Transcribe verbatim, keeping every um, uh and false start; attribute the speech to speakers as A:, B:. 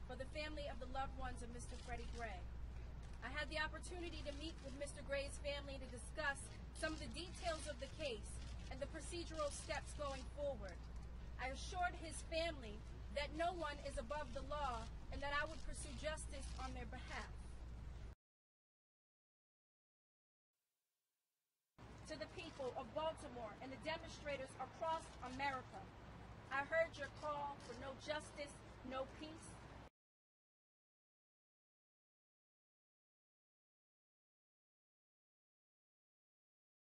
A: for the family of the loved ones of Mister Freddie Gray. I had the opportunity to meet with Mister Gray's family to discuss some of the details of the case and the procedural steps going forward. I assured his family that no one is above the law and that I would pursue justice on their behalf. To the people of Baltimore and the demonstrators across America, I heard your call for no justice, no peace,